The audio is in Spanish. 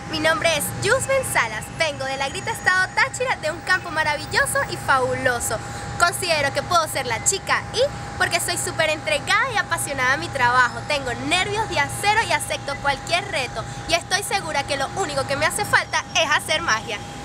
Mi nombre es Yusben Salas, vengo de la Grita Estado Táchira, de un campo maravilloso y fabuloso. Considero que puedo ser la chica y porque soy súper entregada y apasionada a mi trabajo. Tengo nervios de acero y acepto cualquier reto. Y estoy segura que lo único que me hace falta es hacer magia.